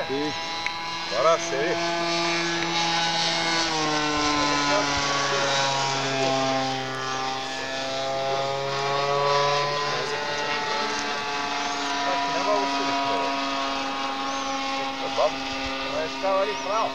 И пара сери. Estava ali prav.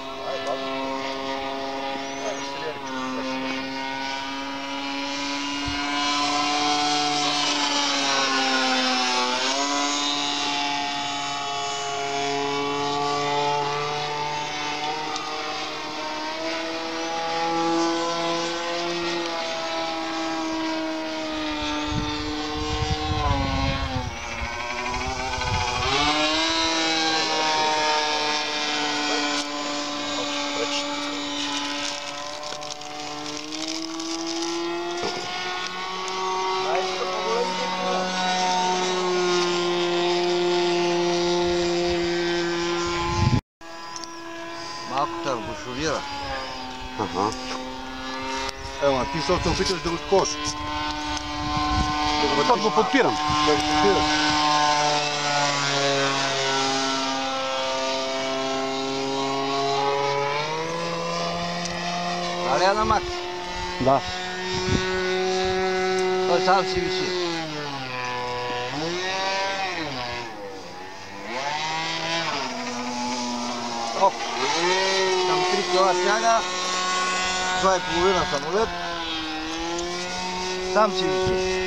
Малко търбошурира. Ага. Ема, ти се опиташ да го скош. Това го подпирам. Да го подпираш. Дали е на Макс? Да. Той сам си виси. Оп! Там 3 кила сняга, 2,5 самолет. Сам си виси.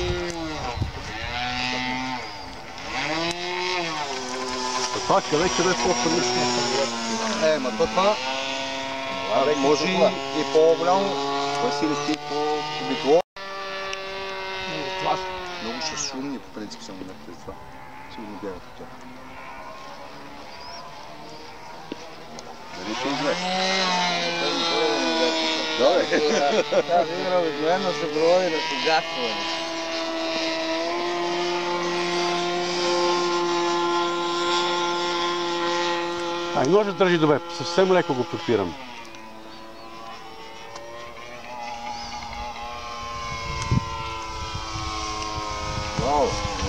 Това къде е по-приличния самолет? Ма то това може и по-голямо. Той си лети по-обитло. Много са шумни по принцип самолетите за това. Сигурно бягат от тях. Дали ще излез? Да, бе. Тази игра обикновено се проводи на погасване. Ай, ножът държи добре, съвсем леко го подпирам. Браво!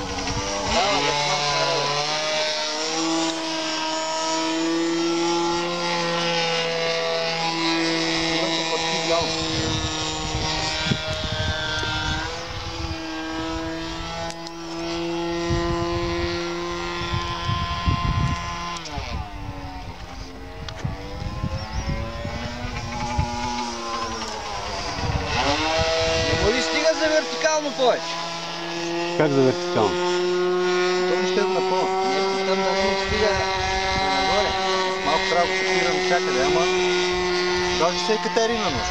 Не стига за вертикално повече. Как за вертикално? Той не ще го напълно. Нещо там да не стига нагоре. Малко трябва да го подпира навсякъде, ама даже се е Катерина нож.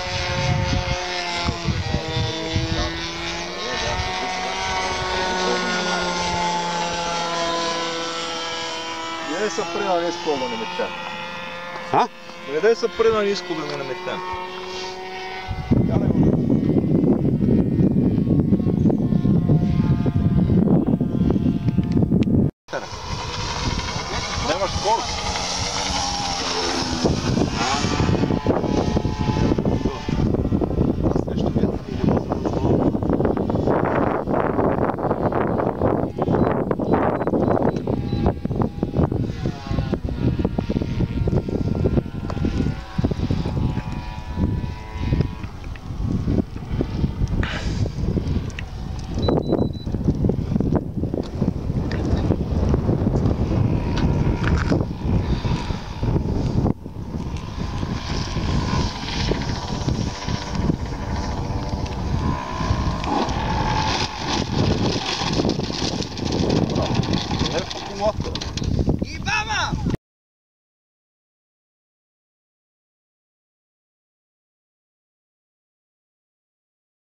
Не са при ниско да не метем. А? Не са при ниско да не метем. Нямаш скорост. Moto.